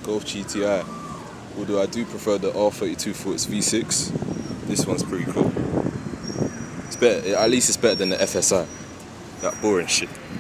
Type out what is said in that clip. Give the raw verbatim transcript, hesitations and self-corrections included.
Golf G T I. Although I do prefer the R thirty-two for its V six. This one's pretty cool. It's better, at least it's better than the F S I. That boring shit.